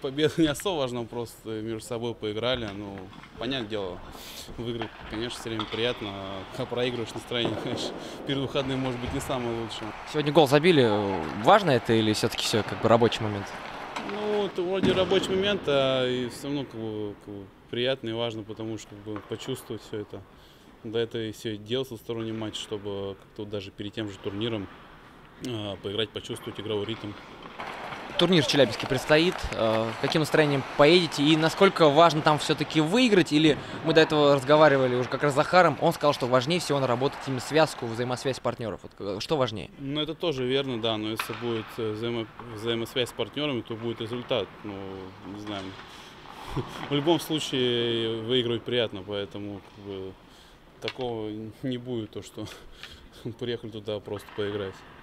победа не особо важна, просто между собой поиграли. Ну, понятное дело, выиграть, конечно, все время приятно, а проигрываешь, настроение, конечно, перед выходным может быть не самое лучшее. Сегодня гол забили. Важно это или все-таки все как бы рабочий момент? Ну, это вроде рабочий момент, а и все равно приятно и важно, потому что почувствовать все это. До этого и все делал сторонний матч, чтобы как-то даже перед тем же турниром поиграть, почувствовать игровой ритм. Турнир в Челябинске предстоит. Каким настроением поедете? И насколько важно там все-таки выиграть? Или мы до этого разговаривали уже как раз с Захаром, он сказал, что важнее всего наработать именно связку, взаимосвязь партнеров. Вот, что важнее? Ну, это тоже верно, да, но если будет взаимосвязь с партнерами, то будет результат. Ну, не знаю, в любом случае выигрывать приятно, поэтому такого не будет, то что приехали туда просто поиграть.